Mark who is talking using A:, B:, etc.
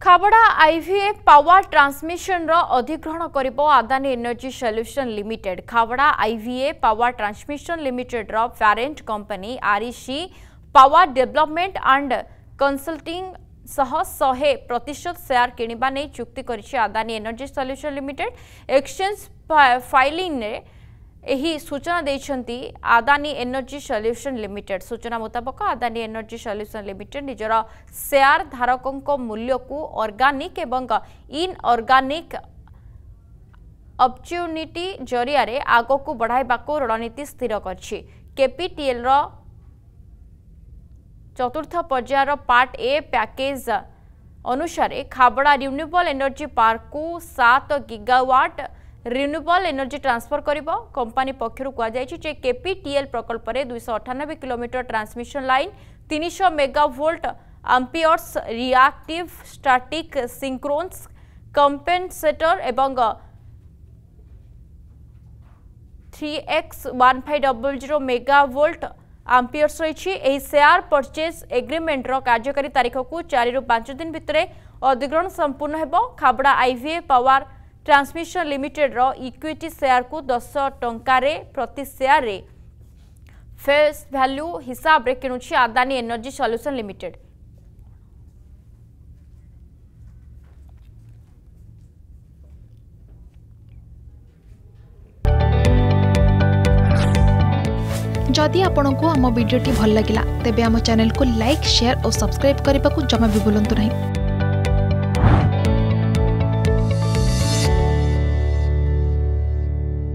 A: Khabra IVA power transmission रो अधिग्रहण करिबो Adani energy solution limited. Khavda IVA power transmission limited रो parent company REC power development and consulting सह 100% share किनिबा नै चुक्ति करिछि Adani energy solution limited. Exchange filing ने एही सूचना देइछंती आदानी एनर्जी सॉल्यूशन लिमिटेड। सूचना मुताबक आदानी एनर्जी सॉल्यूशन लिमिटेड निजर शेयर धारकों को मूल्य को ऑर्गेनिक एवं इन ऑर्गेनिक अपॉर्चुनिटी जरिया रे आगो को बढ़ाइबाको रणनीति स्थिर करछि। केपीटीएल रो चतुर्थ पर्यायर पार्ट ए पैकेज अनुसार खाबड़ा रिन्यूएबल एनर्जी पार्क को 7 गीगावाट रिन्यूएबल एनर्जी ट्रांसफर करिबो। कंपनी पक्षरु कुआ जायछि जे केपीटीएल प्रकल्प रे 298 kilometre transmission line 300 megavolt amperes reactive static synchronous compensator एवं 3x1500 मेगावोल्ट एम्पियर्स रही। एही शेयर परचेज एग्रीमेंट रो कार्यकारी तारीख को 4 रु 5 दिन भितरे अधिग्रहण संपूर्ण हेबो। Khavda IVA power transmission limited रो इक्विटी शेयर को 10 टंका रे प्रति शेयर रे फेस वैल्यू हिसाब रे किनुछि आदानी एनर्जी सॉल्यूशन लिमिटेड।
B: जदि आपंक आम भिडी भल लगा तेब आम चैनल को लाइक शेयर और सब्सक्राइब करने को जमा भी भूलु नहीं।